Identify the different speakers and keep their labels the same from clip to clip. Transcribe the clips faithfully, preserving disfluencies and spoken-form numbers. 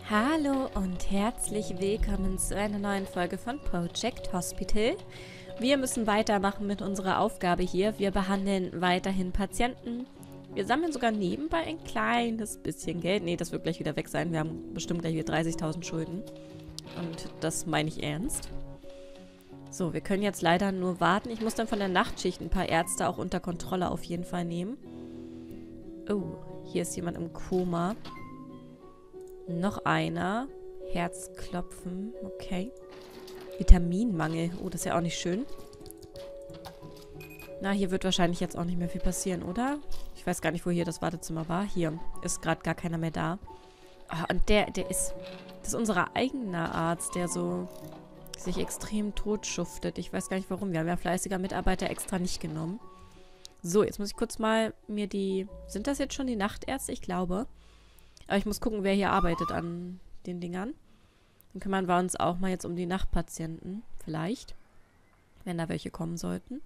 Speaker 1: Hallo und herzlich willkommen zu einer neuen Folge von Project Hospital. Wir müssen weitermachen mit unserer Aufgabe hier. Wir behandeln weiterhin Patienten. Wir sammeln sogar nebenbei ein kleines bisschen Geld. Nee, das wird gleich wieder weg sein. Wir haben bestimmt gleich wieder dreißigtausend Schulden. Und das meine ich ernst. So, wir können jetzt leider nur warten. Ich muss dann von der Nachtschicht ein paar Ärzte auch unter Kontrolle auf jeden Fall nehmen. Oh, hier ist jemand im Koma. Noch einer. Herzklopfen. Okay. Vitaminmangel. Oh, das ist ja auch nicht schön. Na, hier wird wahrscheinlich jetzt auch nicht mehr viel passieren, oder? Ich weiß gar nicht, wo hier das Wartezimmer war. Hier ist gerade gar keiner mehr da. Ah, und der, der ist... Das ist unser eigener Arzt, der so sich extrem totschuftet. Ich weiß gar nicht, warum. Wir haben ja fleißiger Mitarbeiter extra nicht genommen. So, jetzt muss ich kurz mal mir die... Sind das jetzt schon die Nachtärzte? Ich glaube. Aber ich muss gucken, wer hier arbeitet an den Dingern. Dann kümmern wir uns auch mal jetzt um die Nachtpatienten. Vielleicht. Wenn da welche kommen sollten.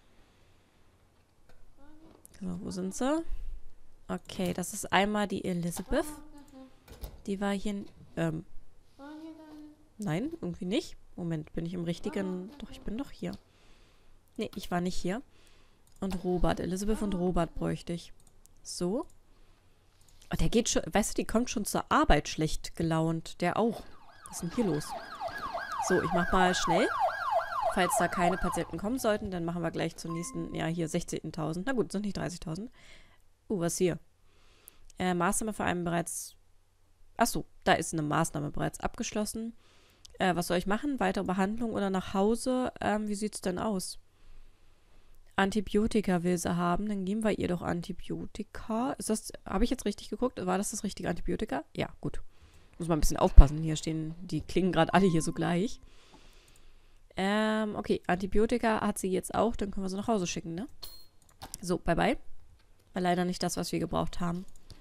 Speaker 1: So, wo sind sie? Okay, das ist einmal die Elizabeth. Die war hier... Ähm... Nein, irgendwie nicht. Moment, bin ich im richtigen... Doch, ich bin doch hier. Nee, ich war nicht hier. Und Robert. Elizabeth und Robert bräuchte ich. So. Oh, der geht schon... Weißt du, die kommt schon zur Arbeit schlecht gelaunt. Der auch. Was ist denn hier los? So, ich mach mal schnell. Falls da keine Patienten kommen sollten, dann machen wir gleich zum nächsten... Ja, hier sechzehntausend. Na gut, sind nicht dreißigtausend. Uh, was hier? Äh, Maßnahme für einen bereits... Achso, da ist eine Maßnahme bereits abgeschlossen. Äh, was soll ich machen? Weitere Behandlung oder nach Hause? Ähm, wie sieht's denn aus? Antibiotika will sie haben. Dann geben wir ihr doch Antibiotika. Ist das... Habe ich jetzt richtig geguckt? War das das richtige Antibiotika? Ja, gut. Muss mal ein bisschen aufpassen. Hier stehen... Die klingen gerade alle hier so gleich. Ähm, okay. Antibiotika hat sie jetzt auch. Dann können wir sie nach Hause schicken, ne? So, bye bye. War leider nicht das, was wir gebraucht haben.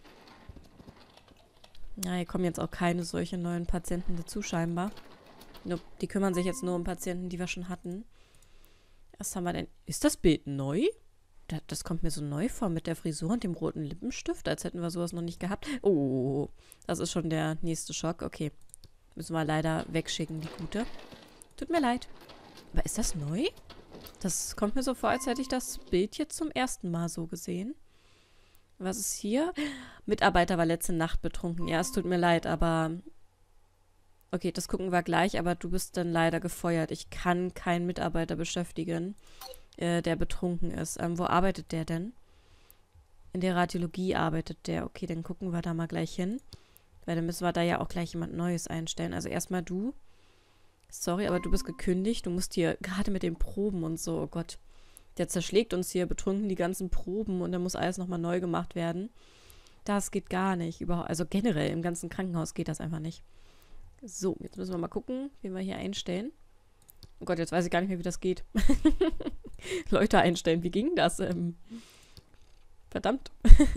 Speaker 1: Ja, hier kommen jetzt auch keine solche neuen Patienten dazu scheinbar. Die kümmern sich jetzt nur um Patienten, die wir schon hatten. Was haben wir denn? Ist das Bild neu? Das, das kommt mir so neu vor mit der Frisur und dem roten Lippenstift, als hätten wir sowas noch nicht gehabt. Oh, das ist schon der nächste Schock. Okay, müssen wir leider wegschicken, die gute. Tut mir leid. Aber ist das neu? Das kommt mir so vor, als hätte ich das Bild jetzt zum ersten Mal so gesehen. Was ist hier? Mitarbeiter war letzte Nacht betrunken. Ja, es tut mir leid, aber... Okay, das gucken wir gleich, aber du bist dann leider gefeuert. Ich kann keinen Mitarbeiter beschäftigen, äh, der betrunken ist. Ähm, wo arbeitet der denn? In der Radiologie arbeitet der. Okay, dann gucken wir da mal gleich hin. Weil dann müssen wir da ja auch gleich jemand Neues einstellen. Also erstmal du. Sorry, aber du bist gekündigt. Du musst hier gerade mit den Proben und so, oh Gott. Der zerschlägt uns hier betrunken die ganzen Proben und dann muss alles nochmal neu gemacht werden. Das geht gar nicht. Überhaupt, also generell im ganzen Krankenhaus geht das einfach nicht. So, jetzt müssen wir mal gucken, wie wir hier einstellen. Oh Gott, jetzt weiß ich gar nicht mehr, wie das geht. Leute einstellen, wie ging das? Ähm, verdammt.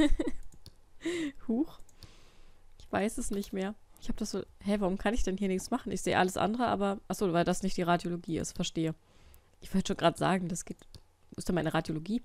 Speaker 1: Huch. Ich weiß es nicht mehr. Ich habe das so... Hä, warum kann ich denn hier nichts machen? Ich sehe alles andere, aber... Achso, weil das nicht die Radiologie ist. Verstehe. Ich wollte schon gerade sagen, das geht... Wo ist denn meine Radiologie?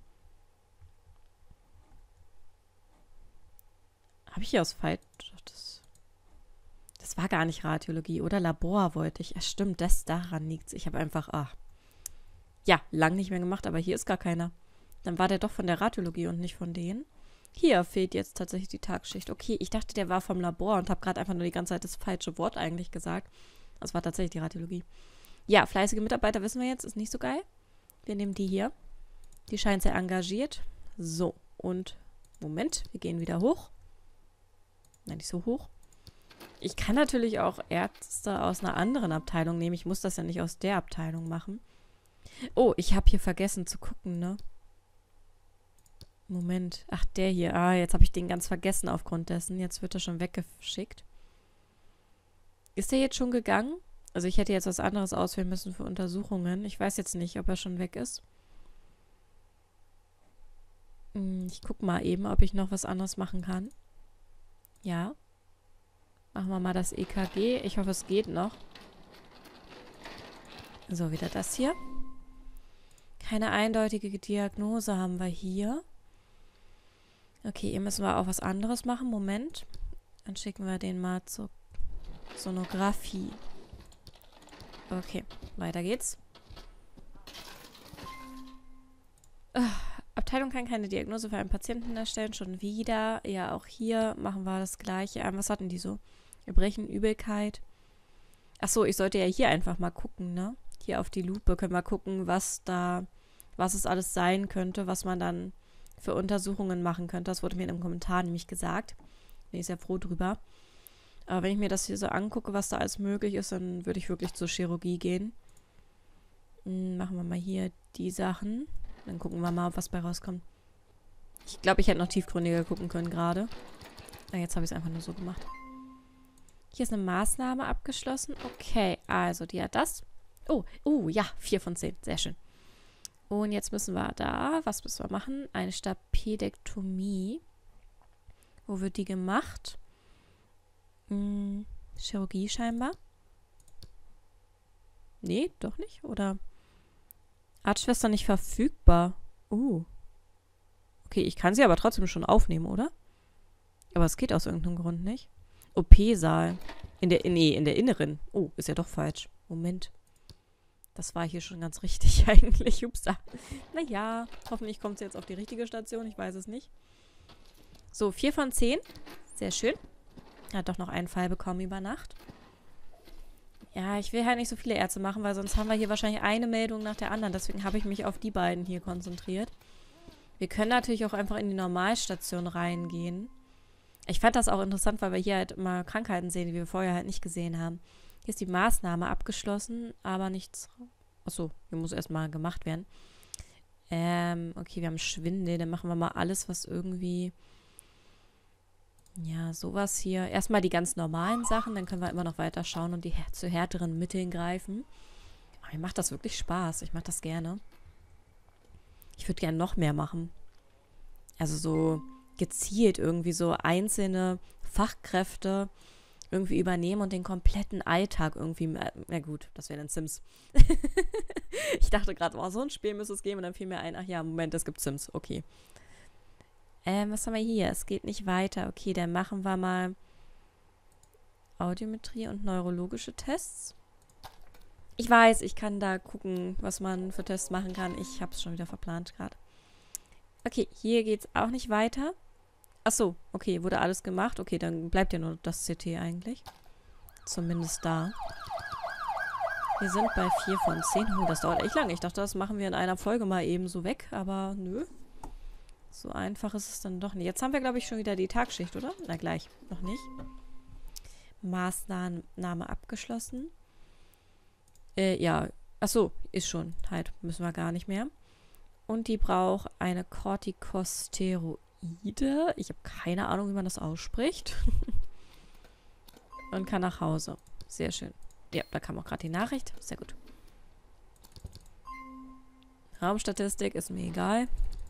Speaker 1: Habe ich hier aus Fight... Das... Das war gar nicht Radiologie, oder? Labor wollte ich. Ja, stimmt, das daran liegt's. Ich habe einfach, ach, ja, lang nicht mehr gemacht, aber hier ist gar keiner. Dann war der doch von der Radiologie und nicht von denen. Hier fehlt jetzt tatsächlich die Tagschicht. Okay, ich dachte, der war vom Labor und habe gerade einfach nur die ganze Zeit das falsche Wort eigentlich gesagt. Das war tatsächlich die Radiologie. Ja, fleißige Mitarbeiter wissen wir jetzt, ist nicht so geil. Wir nehmen die hier. Die scheint sehr engagiert. So, und, Moment, wir gehen wieder hoch. Nein, nicht so hoch. Ich kann natürlich auch Ärzte aus einer anderen Abteilung nehmen. Ich muss das ja nicht aus der Abteilung machen. Oh, ich habe hier vergessen zu gucken, ne? Moment. Ach, der hier. Ah, jetzt habe ich den ganz vergessen aufgrund dessen. Jetzt wird er schon weggeschickt. Ist der jetzt schon gegangen? Also ich hätte jetzt was anderes auswählen müssen für Untersuchungen. Ich weiß jetzt nicht, ob er schon weg ist. Ich gucke mal eben, ob ich noch was anderes machen kann. Ja. Machen wir mal das E K G. Ich hoffe, es geht noch. So, wieder das hier. Keine eindeutige Diagnose haben wir hier. Okay, hier müssen wir auch was anderes machen. Moment. Dann schicken wir den mal zur Sonographie. Okay, weiter geht's. Uh, Abteilung kann keine Diagnose für einen Patienten erstellen. Schon wieder. Ja, auch hier machen wir das Gleiche. Ähm, was hatten die so? Erbrechen, Übelkeit. Achso, ich sollte ja hier einfach mal gucken, ne? Hier auf die Lupe können wir gucken, was da, was es alles sein könnte, was man dann für Untersuchungen machen könnte. Das wurde mir in einem Kommentar nämlich gesagt. Bin ich sehr froh drüber. Aber wenn ich mir das hier so angucke, was da alles möglich ist, dann würde ich wirklich zur Chirurgie gehen. Hm, machen wir mal hier die Sachen. Dann gucken wir mal, was bei rauskommt. Ich glaube, ich hätte noch tiefgründiger gucken können gerade. Ah, jetzt habe ich es einfach nur so gemacht. Hier ist eine Maßnahme abgeschlossen. Okay, also die hat das. Oh, oh, ja, vier von zehn. Sehr schön. Und jetzt müssen wir da, was müssen wir machen? Eine Stapedektomie. Wo wird die gemacht? Hm, Chirurgie scheinbar. Nee, doch nicht, oder? Arztschwester nicht verfügbar. Uh. Okay, ich kann sie aber trotzdem schon aufnehmen, oder? Aber es geht aus irgendeinem Grund nicht. O P-Saal. In der, nee, in der inneren. Oh, ist ja doch falsch. Moment. Das war hier schon ganz richtig eigentlich. Upsa. Naja, hoffentlich kommt sie jetzt auf die richtige Station. Ich weiß es nicht. So, vier von zehn. Sehr schön. Hat doch noch einen Fall bekommen über Nacht. Ja, ich will halt nicht so viele Ärzte machen, weil sonst haben wir hier wahrscheinlich eine Meldung nach der anderen. Deswegen habe ich mich auf die beiden hier konzentriert. Wir können natürlich auch einfach in die Normalstation reingehen. Ich fand das auch interessant, weil wir hier halt immer Krankheiten sehen, die wir vorher halt nicht gesehen haben. Hier ist die Maßnahme abgeschlossen, aber nichts... Achso, hier muss erstmal gemacht werden. Ähm, okay, wir haben Schwindel. Dann machen wir mal alles, was irgendwie... Ja, sowas hier. Erstmal die ganz normalen Sachen, dann können wir immer noch weiter schauen und die her zu härteren Mitteln greifen. Aber mir macht das wirklich Spaß. Ich mache das gerne. Ich würde gerne noch mehr machen. Also so gezielt irgendwie so einzelne Fachkräfte irgendwie übernehmen und den kompletten Alltag irgendwie... Na gut, das wäre dann Sims. Ich dachte gerade, oh, so ein Spiel müsste es geben und dann fiel mir ein, ach ja, Moment, es gibt Sims. Okay. Ähm, was haben wir hier? Es geht nicht weiter. Okay, dann machen wir mal Audiometrie und neurologische Tests. Ich weiß, ich kann da gucken, was man für Tests machen kann. Ich habe es schon wieder verplant gerade. Okay, hier geht es auch nicht weiter. Achso, okay, wurde alles gemacht. Okay, dann bleibt ja nur das C T eigentlich. Zumindest da. Wir sind bei vier von zehn. Oh, das dauert echt lange. Ich dachte, das machen wir in einer Folge mal eben so weg, aber nö. So einfach ist es dann doch nicht. Jetzt haben wir, glaube ich, schon wieder die Tagschicht, oder? Na, gleich. Noch nicht. Maßnahme abgeschlossen. Äh, ja. Achso, ist schon. Halt, müssen wir gar nicht mehr. Und die braucht eine Corticosteroide. Ich habe keine Ahnung, wie man das ausspricht. Und kann nach Hause. Sehr schön. Ja, da kam auch gerade die Nachricht. Sehr gut. Raumstatistik ist mir egal.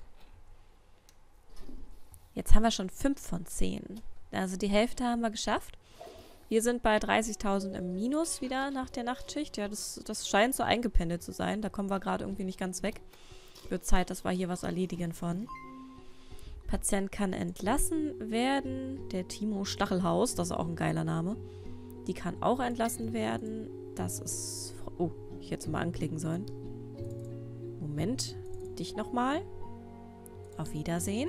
Speaker 1: Jetzt haben wir schon fünf von zehn. Also die Hälfte haben wir geschafft. Wir sind bei dreißigtausend im Minus wieder nach der Nachtschicht. Ja, das, das scheint so eingependelt zu sein. Da kommen wir gerade irgendwie nicht ganz weg. Wird Zeit, dass wir hier was erledigen von. Patient kann entlassen werden. Der Timo Stachelhaus, das ist auch ein geiler Name. Die kann auch entlassen werden. Das ist... Oh, ich hätte es mal anklicken sollen. Moment. Dich nochmal. Auf Wiedersehen.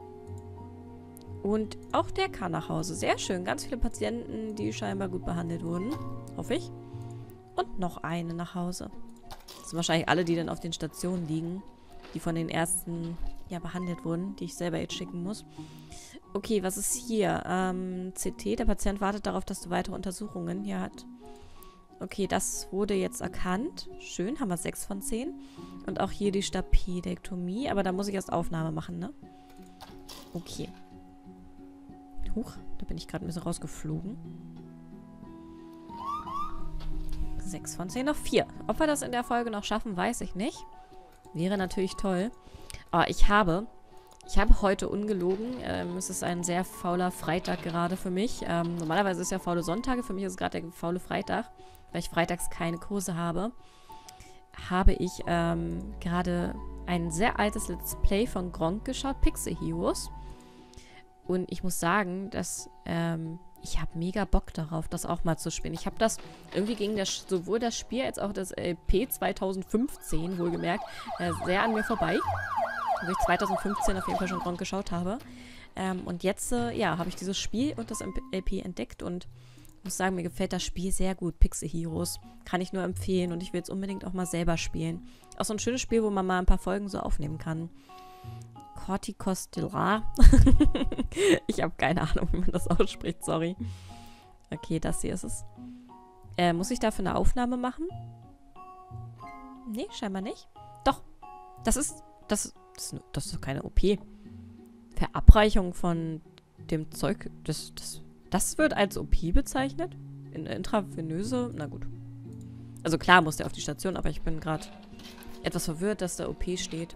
Speaker 1: Und auch der kann nach Hause. Sehr schön. Ganz viele Patienten, die scheinbar gut behandelt wurden. Hoffe ich. Und noch eine nach Hause. Das sind wahrscheinlich alle, die dann auf den Stationen liegen. Die von den ersten ja behandelt wurden. Die ich selber jetzt schicken muss. Okay, was ist hier? Ähm, C T. Der Patient wartet darauf, dass du weitere Untersuchungen hier hat. Okay, das wurde jetzt erkannt. Schön, haben wir sechs von zehn. Und auch hier die Stapedektomie. Aber da muss ich erst Aufnahme machen, ne? Okay. Huch, da bin ich gerade ein bisschen rausgeflogen. sechs von zehn, noch vier. Ob wir das in der Folge noch schaffen, weiß ich nicht. Wäre natürlich toll. Aber ich habe, ich habe heute ungelogen, ähm, es ist ein sehr fauler Freitag gerade für mich. Ähm, normalerweise ist es ja faule Sonntage, für mich ist es gerade der faule Freitag, weil ich freitags keine Kurse habe. Habe ich ähm, gerade ein sehr altes Let's Play von Gronkh geschaut, Pixel Heroes. Und ich muss sagen, dass ähm, Ich habe mega Bock darauf, das auch mal zu spielen. Ich habe das, irgendwie ging das, sowohl das Spiel als auch das L P zwanzig fünfzehn, wohlgemerkt, äh, sehr an mir vorbei. Wo ich zwanzig fünfzehn auf jeden Fall schon Gronk geschaut habe. Ähm, und jetzt, äh, ja, habe ich dieses Spiel und das L P entdeckt und ich muss sagen, mir gefällt das Spiel sehr gut. Pixel Heroes. Kann ich nur empfehlen und ich will es unbedingt auch mal selber spielen. Auch so ein schönes Spiel, wo man mal ein paar Folgen so aufnehmen kann. Corticostelar. Ich habe keine Ahnung, wie man das ausspricht, sorry. Okay, das hier ist es. Äh, muss ich dafür eine Aufnahme machen? Nee, scheinbar nicht. Doch. Das ist, das, das, das ist doch keine O P. Verabreichung von dem Zeug, das, das, das wird als O P bezeichnet? In intravenöse, na gut. Also klar muss der auf die Station, aber ich bin gerade etwas verwirrt, dass da O P steht.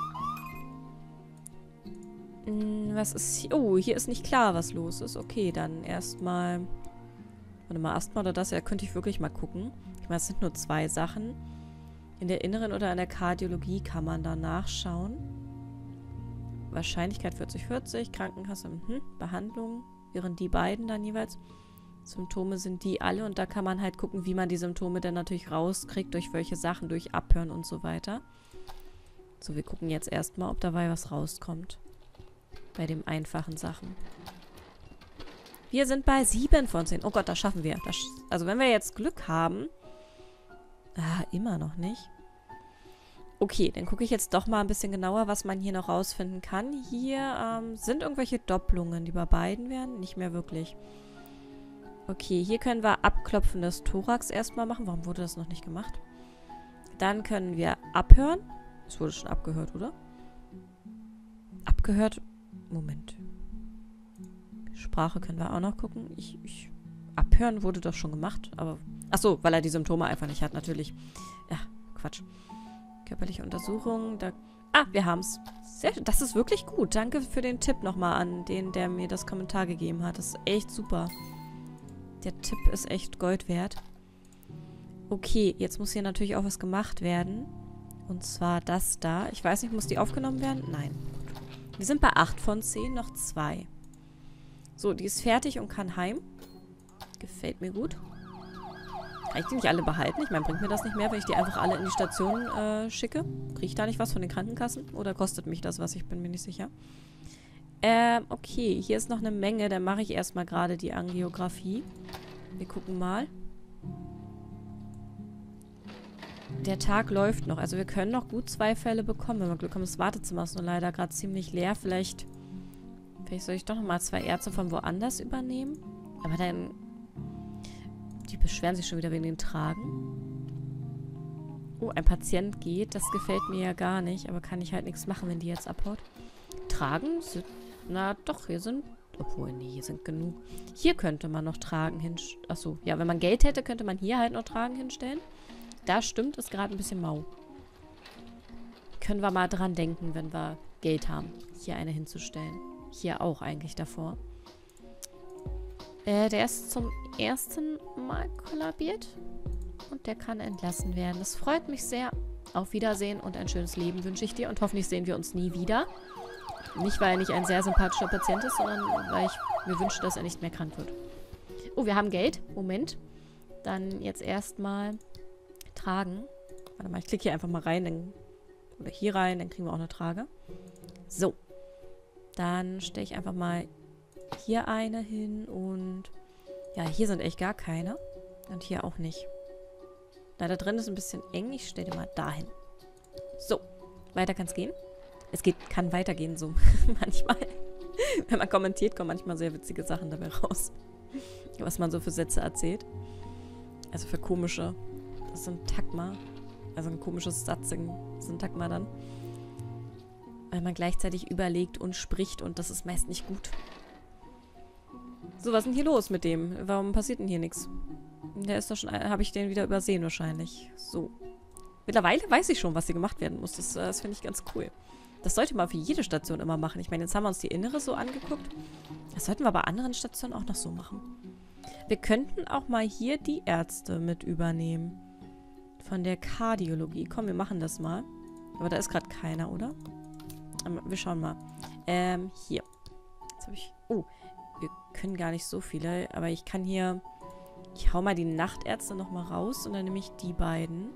Speaker 1: Was ist hier? Oh, hier ist nicht klar, was los ist. Okay, dann erstmal. Warte mal, Asthma oder das? Ja, könnte ich wirklich mal gucken. Ich meine, es sind nur zwei Sachen. In der Inneren oder in der Kardiologie kann man da nachschauen. Wahrscheinlichkeit vierzig vierzig, Krankenkasse, mhm. Behandlung. Während die beiden dann jeweils. Symptome sind die alle und da kann man halt gucken, wie man die Symptome dann natürlich rauskriegt, durch welche Sachen, durch Abhören und so weiter. So, wir gucken jetzt erstmal, ob dabei was rauskommt. Bei den einfachen Sachen. Wir sind bei sieben von zehn. Oh Gott, das schaffen wir. Das, also wenn wir jetzt Glück haben. Ah, immer noch nicht. Okay, dann gucke ich jetzt doch mal ein bisschen genauer, was man hier noch rausfinden kann. Hier ähm, sind irgendwelche Doppelungen, die bei beiden werden. Nicht mehr wirklich. Okay, hier können wir Abklopfen des Thorax erstmal machen. Warum wurde das noch nicht gemacht? Dann können wir abhören. Es wurde schon abgehört, oder? Abgehört. Moment. Sprache können wir auch noch gucken. Ich, ich, abhören wurde doch schon gemacht, aber... Achso, weil er die Symptome einfach nicht hat, natürlich. Ja, Quatsch. Körperliche Untersuchung, da... Ah, wir haben's. Sehr schön. Das ist wirklich gut. Danke für den Tipp nochmal an den, der mir das Kommentar gegeben hat. Das ist echt super. Der Tipp ist echt Gold wert. Okay, jetzt muss hier natürlich auch was gemacht werden. Und zwar das da. Ich weiß nicht, muss die aufgenommen werden? Nein. Wir sind bei acht von zehn, noch zwei. So, die ist fertig und kann heim. Gefällt mir gut. Kann ich die nicht alle behalten? Ich meine, bringt mir das nicht mehr, wenn ich die einfach alle in die Station äh, schicke? Kriege ich da nicht was von den Krankenkassen? Oder kostet mich das was? Ich bin mir nicht sicher. Ähm, okay. Hier ist noch eine Menge. Dann mache ich erstmal gerade die Angiografie. Wir gucken mal. Der Tag läuft noch. Also wir können noch gut zwei Fälle bekommen, wenn wir Glück haben. Das Wartezimmer ist nur leider gerade ziemlich leer. Vielleicht, vielleicht soll ich doch noch mal zwei Ärzte von woanders übernehmen. Aber dann... Die beschweren sich schon wieder wegen den Tragen. Oh, ein Patient geht. Das gefällt mir ja gar nicht. Aber kann ich halt nichts machen, wenn die jetzt abhaut. Tragen sind... Na doch, hier sind... Obwohl, nee, hier sind genug. Hier könnte man noch Tragen hinstellen. Achso, ja, wenn man Geld hätte, könnte man hier halt noch Tragen hinstellen. Da stimmt, ist gerade ein bisschen mau. Können wir mal dran denken, wenn wir Geld haben, hier eine hinzustellen. Hier auch eigentlich davor. Äh, der ist zum ersten Mal kollabiert. Und der kann entlassen werden. Das freut mich sehr. Auf Wiedersehen und ein schönes Leben wünsche ich dir. Und hoffentlich sehen wir uns nie wieder. Nicht, weil er nicht ein sehr sympathischer Patient ist, sondern weil ich mir wünsche, dass er nicht mehr krank wird. Oh, wir haben Geld. Moment. Dann jetzt erstmal... Tragen. Warte mal, ich klicke hier einfach mal rein. Dann, oder hier rein, dann kriegen wir auch eine Trage. So. Dann stelle ich einfach mal hier eine hin und ja, hier sind echt gar keine. Und hier auch nicht. Da, da drin ist ein bisschen eng. Ich stelle die mal dahin. So. Weiter kann es gehen. Es geht, kann weitergehen so. Manchmal. Wenn man kommentiert, kommen manchmal sehr witzige Sachen dabei raus. Was man so für Sätze erzählt. Also für komische... Das ist ein Tagma. Also ein komisches Satzsyntagma dann. Weil man gleichzeitig überlegt und spricht und das ist meist nicht gut. So, was ist denn hier los mit dem? Warum passiert denn hier nichts? Der ist doch schon... Habe ich den wieder übersehen wahrscheinlich. So. Mittlerweile weiß ich schon, was hier gemacht werden muss. Das, das finde ich ganz cool. Das sollte man für jede Station immer machen. Ich meine, jetzt haben wir uns die Innere so angeguckt. Das sollten wir bei anderen Stationen auch noch so machen. Wir könnten auch mal hier die Ärzte mit übernehmen. Von der Kardiologie. Komm, wir machen das mal. Aber da ist gerade keiner, oder? Wir schauen mal. Ähm, hier. Jetzt habe ich... Oh. wir können gar nicht so viele, aber ich kann hier... Ich hau mal die Nachtärzte nochmal raus und dann nehme ich die beiden.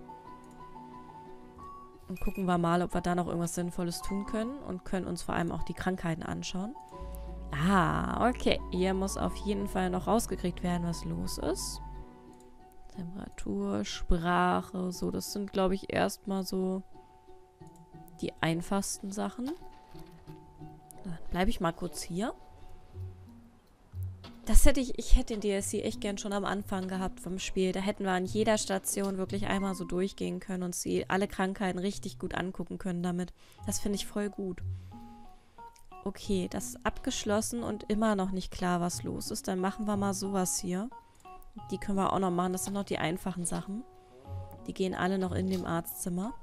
Speaker 1: Und gucken wir mal, ob wir da noch irgendwas Sinnvolles tun können und können uns vor allem auch die Krankheiten anschauen. Ah, okay. Hier muss auf jeden Fall noch rausgekriegt werden, was los ist. Temperatur, Sprache, so. Das sind, glaube ich, erstmal so die einfachsten Sachen. Dann bleibe ich mal kurz hier. Das hätte ich, ich hätte den D L C echt gern schon am Anfang gehabt vom Spiel. Da hätten wir an jeder Station wirklich einmal so durchgehen können und sie alle Krankheiten richtig gut angucken können damit. Das finde ich voll gut. Okay, das ist abgeschlossen und immer noch nicht klar, was los ist. Dann machen wir mal sowas hier. Die können wir auch noch machen. Das sind noch die einfachen Sachen. Die gehen alle noch in dem Arztzimmer.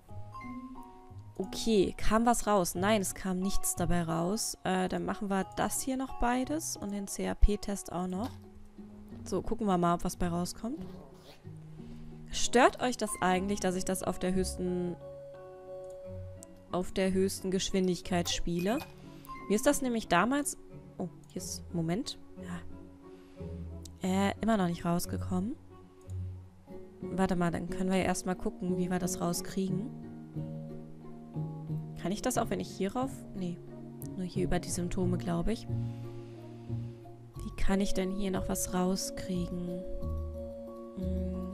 Speaker 1: Okay, kam was raus? Nein, es kam nichts dabei raus. Äh, dann machen wir das hier noch beides und den C R P-Test auch noch. So, gucken wir mal, ob was bei rauskommt. Stört euch das eigentlich, dass ich das auf der höchsten auf der höchsten Geschwindigkeit spiele? Mir ist das nämlich damals... Oh, hier ist... Moment. Ja. Äh, immer noch nicht rausgekommen. Warte mal, dann können wir ja erstmal gucken, wie wir das rauskriegen. Kann ich das auch, wenn ich hier rauf... Nee, nur hier über die Symptome, glaube ich. Wie kann ich denn hier noch was rauskriegen? Hm.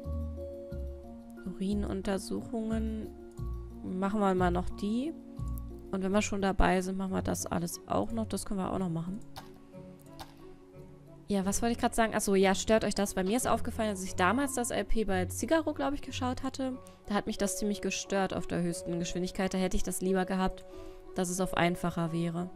Speaker 1: Urinuntersuchungen. Machen wir mal noch die. Und wenn wir schon dabei sind, machen wir das alles auch noch. Das können wir auch noch machen. Ja, was wollte ich gerade sagen? Achso, ja, stört euch das? Bei mir ist aufgefallen, als ich damals das L P bei Cigaro, glaube ich, geschaut hatte. Da hat mich das ziemlich gestört auf der höchsten Geschwindigkeit. Da hätte ich das lieber gehabt, dass es auf einfacher wäre.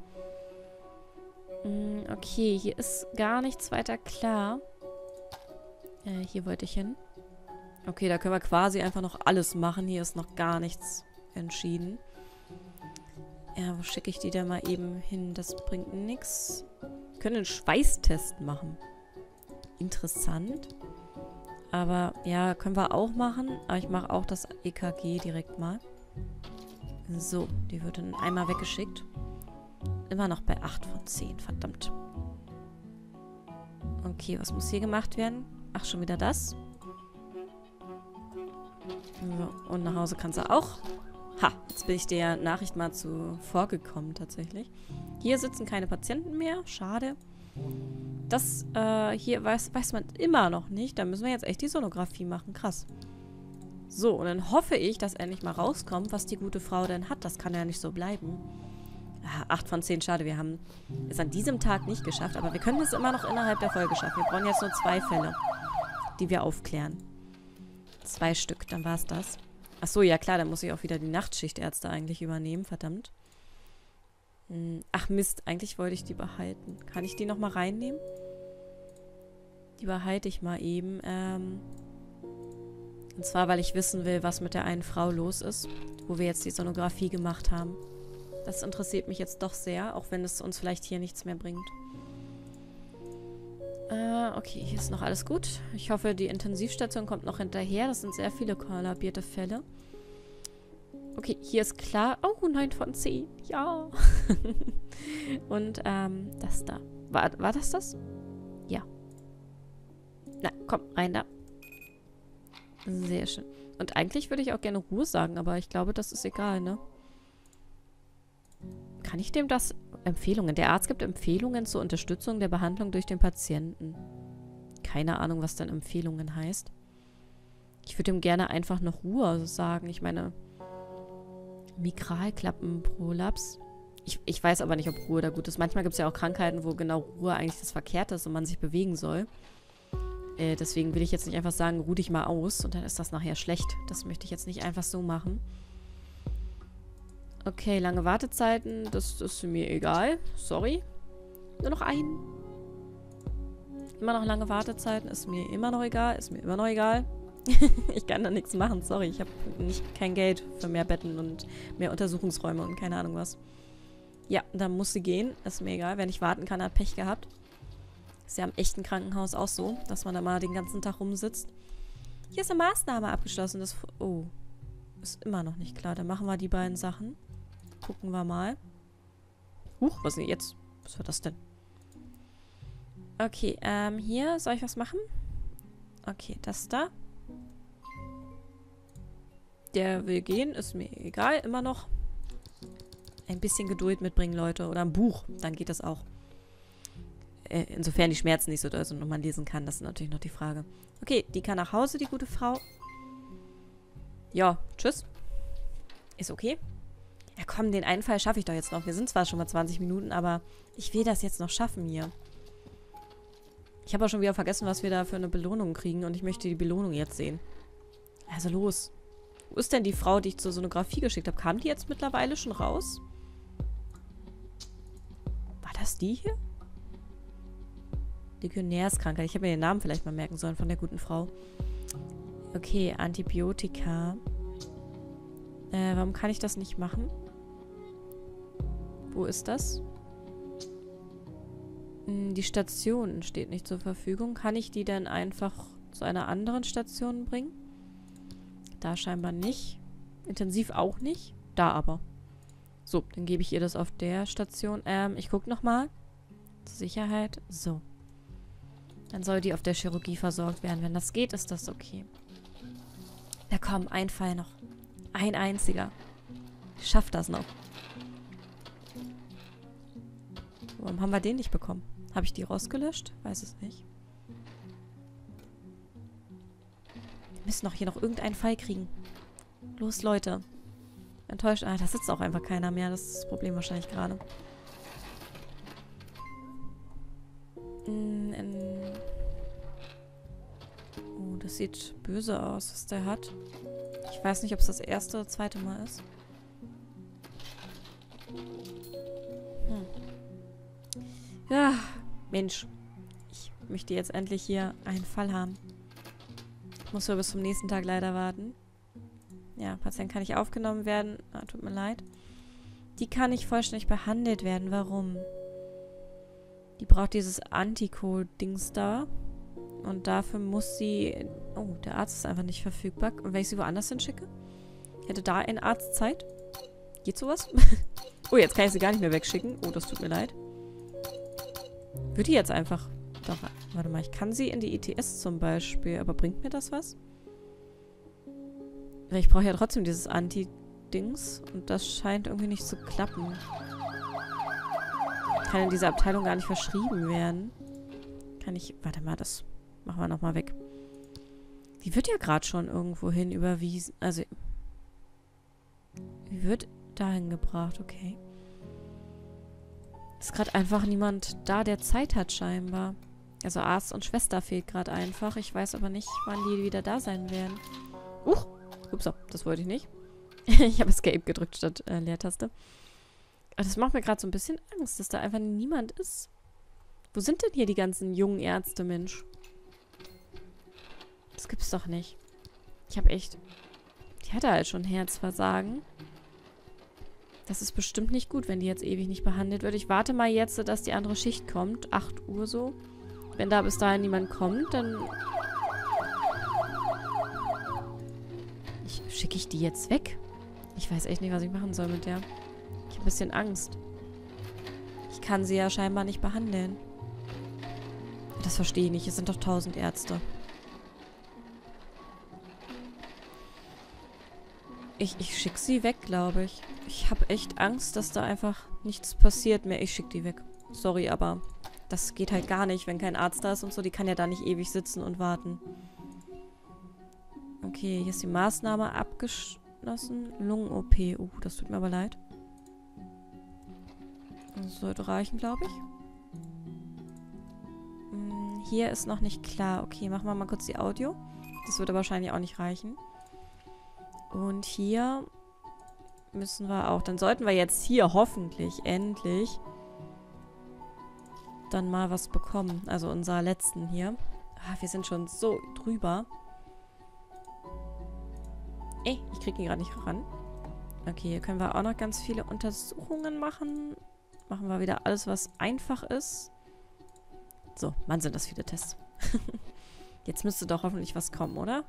Speaker 1: Hm, okay, hier ist gar nichts weiter klar. Äh, hier wollte ich hin. Okay, da können wir quasi einfach noch alles machen. Hier ist noch gar nichts entschieden. Ja, wo schicke ich die denn mal eben hin? Das bringt nichts. Wir können einen Schweißtest machen. Interessant. Aber ja, können wir auch machen. Aber ich mache auch das E K G direkt mal. So, die wird dann einmal weggeschickt. Immer noch bei acht von zehn, verdammt. Okay, was muss hier gemacht werden? Ach, schon wieder das. So, und nach Hause kann sie auch. Ha, jetzt bin ich der Nachricht mal zuvor gekommen tatsächlich. Hier sitzen keine Patienten mehr. Schade. Das äh, hier weiß, weiß man immer noch nicht. Da müssen wir jetzt echt die Sonographie machen. Krass. So, und dann hoffe ich, dass endlich mal rauskommt, was die gute Frau denn hat. Das kann ja nicht so bleiben. Ah, acht von zehn, schade. Wir haben es an diesem Tag nicht geschafft. Aber wir können es immer noch innerhalb der Folge schaffen. Wir brauchen jetzt nur zwei Fälle, die wir aufklären. Zwei Stück, dann war es das. Ach so, ja klar, dann muss ich auch wieder die Nachtschichtärzte eigentlich übernehmen, verdammt. Hm, ach Mist, eigentlich wollte ich die behalten. Kann ich die nochmal reinnehmen? Die behalte ich mal eben. Ähm, und zwar, weil ich wissen will, was mit der einen Frau los ist, wo wir jetzt die Sonographie gemacht haben. Das interessiert mich jetzt doch sehr, auch wenn es uns vielleicht hier nichts mehr bringt. Äh, okay, hier ist noch alles gut. Ich hoffe, die Intensivstation kommt noch hinterher. Das sind sehr viele kollabierte Fälle. Okay, hier ist klar. Oh, neun von zehn. Ja. Und, ähm, das da. War, war das das? Ja. Na, komm, rein da. Sehr schön. Und eigentlich würde ich auch gerne Ruhe sagen, aber ich glaube, das ist egal, ne? Kann ich dem das... Empfehlungen. Der Arzt gibt Empfehlungen zur Unterstützung der Behandlung durch den Patienten. Keine Ahnung, was dann Empfehlungen heißt. Ich würde ihm gerne einfach noch Ruhe sagen. Ich meine, Migralklappenprolaps. Ich, ich weiß aber nicht, ob Ruhe da gut ist. Manchmal gibt es ja auch Krankheiten, wo genau Ruhe eigentlich das Verkehrte ist und man sich bewegen soll. Äh, deswegen will ich jetzt nicht einfach sagen, ruh dich mal aus und dann ist das nachher schlecht. Das möchte ich jetzt nicht einfach so machen. Okay, lange Wartezeiten, das ist mir egal. Sorry. Nur noch einen. Immer noch lange Wartezeiten, ist mir immer noch egal. Ist mir immer noch egal. Ich kann da nichts machen, sorry. Ich habe nicht kein Geld für mehr Betten und mehr Untersuchungsräume und keine Ahnung was. Ja, dann muss sie gehen. Ist mir egal. Wer nicht warten kann, hat Pech gehabt. Ist ja im echten Krankenhaus auch so, dass man da mal den ganzen Tag rumsitzt. Hier ist eine Maßnahme abgeschlossen. Das, oh, ist immer noch nicht klar. Dann machen wir die beiden Sachen. Gucken wir mal. Huch, was ist denn jetzt? Was war das denn? Okay, ähm, hier, soll ich was machen? Okay, das da. Der will gehen, ist mir egal, immer noch. Ein bisschen Geduld mitbringen, Leute. Oder ein Buch, dann geht das auch. Äh, insofern die Schmerzen nicht so doll sind und man lesen kann, das ist natürlich noch die Frage. Okay, die kann nach Hause, die gute Frau. Ja, tschüss. Ist okay. Ja komm, den einen Fall schaffe ich doch jetzt noch. Wir sind zwar schon mal zwanzig Minuten, aber ich will das jetzt noch schaffen hier. Ich habe auch schon wieder vergessen, was wir da für eine Belohnung kriegen und ich möchte die Belohnung jetzt sehen. Also los. Wo ist denn die Frau, die ich zur Sonographie geschickt habe? Kam die jetzt mittlerweile schon raus? War das die hier? Legionärskrankheit. Ich habe mir den Namen vielleicht mal merken sollen von der guten Frau. Okay, Antibiotika. Äh, warum kann ich das nicht machen? Wo ist das? Hm, die Station steht nicht zur Verfügung. Kann ich die denn einfach zu einer anderen Station bringen? Da scheinbar nicht. Intensiv auch nicht. Da aber. So, dann gebe ich ihr das auf der Station. Ähm, ich gucke nochmal. Zur Sicherheit. So. Dann soll die auf der Chirurgie versorgt werden. Wenn das geht, ist das okay. Na komm, ein Fall noch. Ein einziger. Ich schaff das noch. Warum haben wir den nicht bekommen? Habe ich die rausgelöscht? Weiß es nicht. Wir müssen doch hier noch irgendeinen Fall kriegen. Los, Leute. Enttäuscht. Ah, da sitzt auch einfach keiner mehr. Das ist das Problem wahrscheinlich gerade. Mm, oh, das sieht böse aus, was der hat. Ich weiß nicht, ob es das erste oder zweite Mal ist. Hm. Ja, Mensch. Ich möchte jetzt endlich hier einen Fall haben. Ich muss nur bis zum nächsten Tag leider warten. Ja, Patient kann nicht aufgenommen werden. Ah, tut mir leid. Die kann nicht vollständig behandelt werden. Warum? Die braucht dieses Antikot-Dings da. Und dafür muss sie... Oh, der Arzt ist einfach nicht verfügbar. Und wenn ich sie woanders hinschicke? Hätte da ein Arzt Zeit? Geht sowas? Oh, jetzt kann ich sie gar nicht mehr wegschicken. Oh, das tut mir leid. Würde die jetzt einfach... Doch, warte mal. Ich kann sie in die I T S zum Beispiel. Aber bringt mir das was? Weil ich brauche ja trotzdem dieses Anti-Dings. Und das scheint irgendwie nicht zu klappen. Kann in dieser Abteilung gar nicht verschrieben werden. Kann ich... Warte mal, das machen wir nochmal weg. Die wird ja gerade schon irgendwo hin überwiesen. Also... Die wird dahin gebracht, okay. Ist gerade einfach niemand da, der Zeit hat scheinbar. Also Arzt und Schwester fehlt gerade einfach. Ich weiß aber nicht, wann die wieder da sein werden. Huch! Ups, das wollte ich nicht. Ich habe Escape gedrückt statt äh, Leertaste. Aber das macht mir gerade so ein bisschen Angst, dass da einfach niemand ist. Wo sind denn hier die ganzen jungen Ärzte, Mensch? Das gibt's doch nicht. Ich habe echt... Die hatte halt schon Herzversagen. Das ist bestimmt nicht gut, wenn die jetzt ewig nicht behandelt wird. Ich warte mal jetzt, dass die andere Schicht kommt. acht Uhr so. Wenn da bis dahin niemand kommt, dann... Ich, schicke ich die jetzt weg? Ich weiß echt nicht, was ich machen soll mit der. Ich habe ein bisschen Angst. Ich kann sie ja scheinbar nicht behandeln. Das verstehe ich nicht. Es sind doch tausend Ärzte. Ich, ich schicke sie weg, glaube ich. Ich habe echt Angst, dass da einfach nichts passiert mehr. Ich schicke die weg. Sorry, aber das geht halt gar nicht, wenn kein Arzt da ist und so. Die kann ja da nicht ewig sitzen und warten. Okay, hier ist die Maßnahme abgeschlossen. Lungen-O P. Uh, das tut mir aber leid. Das sollte reichen, glaube ich. Hm, hier ist noch nicht klar. Okay, machen wir mal kurz die Audio. Das würde wahrscheinlich auch nicht reichen. Und hier müssen wir auch... Dann sollten wir jetzt hier hoffentlich endlich dann mal was bekommen. Also unser letzten hier. Ah, wir sind schon so drüber. Ey, ich kriege ihn gerade nicht ran. Okay, hier können wir auch noch ganz viele Untersuchungen machen. Machen wir wieder alles, was einfach ist. So, wann sind das viele Tests? Jetzt müsste doch hoffentlich was kommen, oder?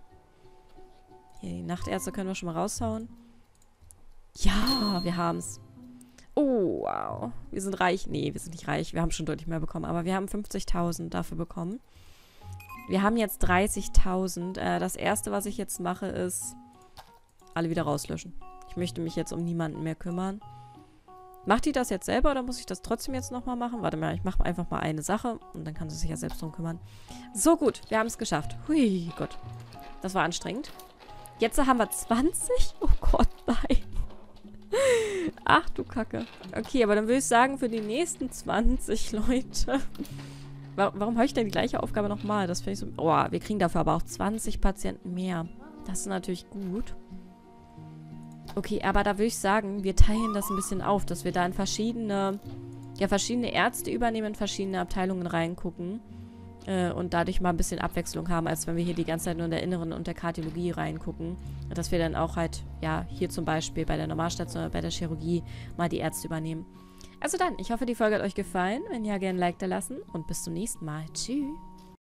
Speaker 1: Hier, die Nachtärzte können wir schon mal raushauen. Ja, wir haben's. Oh, wow. Wir sind reich. Nee, wir sind nicht reich. Wir haben schon deutlich mehr bekommen. Aber wir haben fünfzigtausend dafür bekommen. Wir haben jetzt dreißigtausend. Äh, das erste, was ich jetzt mache, ist alle wieder rauslöschen. Ich möchte mich jetzt um niemanden mehr kümmern. Macht die das jetzt selber oder muss ich das trotzdem jetzt nochmal machen? Warte mal, ich mache einfach mal eine Sache und dann kann sie sich ja selbst drum kümmern. So, gut. Wir haben es geschafft. Hui, Gott. Das war anstrengend. Jetzt haben wir zwanzig? Oh Gott, nein. Ach du Kacke. Okay, aber dann würde ich sagen, für die nächsten zwanzig Leute. Warum habe ich denn die gleiche Aufgabe nochmal? Das finde ich so... Oh, wir kriegen dafür aber auch zwanzig Patienten mehr. Das ist natürlich gut. Okay, aber da würde ich sagen, wir teilen das ein bisschen auf, dass wir da in verschiedene... Ja, verschiedene Ärzte übernehmen, in verschiedene Abteilungen reingucken. Äh, und dadurch mal ein bisschen Abwechslung haben, als wenn wir hier die ganze Zeit nur in der Inneren und der Kardiologie reingucken. Dass wir dann auch halt, ja, hier zum Beispiel bei der Normalstation oder bei der Chirurgie mal die Ärzte übernehmen. Also dann, ich hoffe, die Folge hat euch gefallen. Wenn ja, gerne ein Like da lassen und bis zum nächsten Mal. Tschüss.